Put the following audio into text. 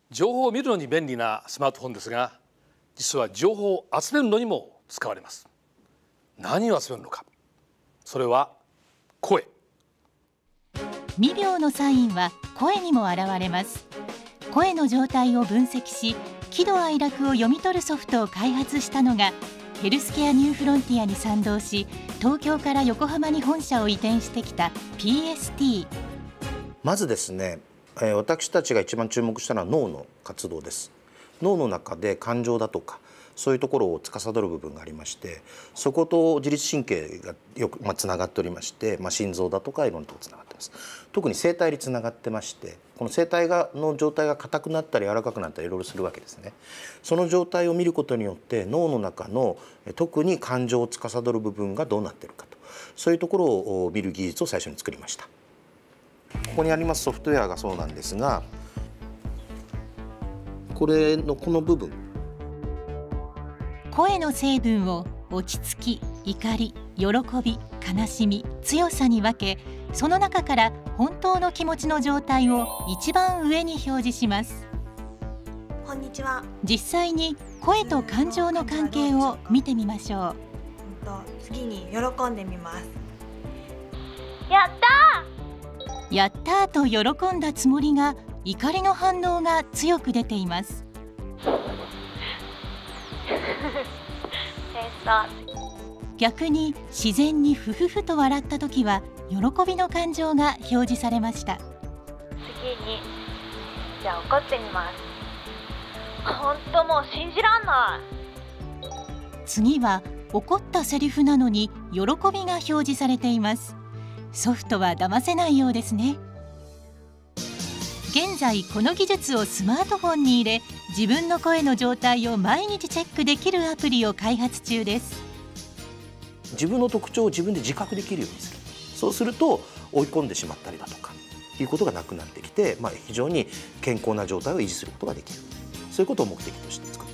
情報を見るのに便利なスマートフォンですが、実は情報を集めるのにも使われます。何を集めるのか、それは声。 未病のサインは声にも現れます。声の状態を分析し、喜怒哀楽を読み取るソフトを開発したのがヘルスケアニューフロンティアに賛同し、東京から横浜に本社を移転してきた PST。 まずですね、私たちが一番注目したのは脳の活動です。脳の中で感情だとかそういうところを司る部分がありまして、そこと自律神経がよくつながっておりまして、心臓だとかいろんなところつながってます。特に声帯につながってまして、この声帯の状態が硬くなったり柔らかくなったりいろいろするわけですね。その状態を見ることによって脳の中の特に感情を司る部分がどうなっているかと、そういうところを見る技術を最初に作りました。ここにありますソフトウェアがそうなんですが、この部分、 声の成分を落ち着き、怒り、喜び、悲しみ、強さに分け、その中から本当の気持ちの状態を一番上に表示します。 こんにちは。 実際に声と感情の関係を見てみましょう。 次に喜んでみます。 やったーと喜んだつもりが、怒りの反応が強く出ています。逆に自然にフフフと笑った時は喜びの感情が表示されました。 次にじゃあ怒ってみます。本当もう信じらんない。 次は怒ったセリフなのに喜びが表示されています。ソフトは騙せないようですね。現在この技術をスマートフォンに入れ、自分の声の状態を毎日チェックできるアプリを開発中です。 自分の特徴を自分で自覚できるようにする。そうすると追い込んでしまったりだとかいうことがなくなってきて、非常に健康な状態を維持することができる。そういうことを目的として作っています。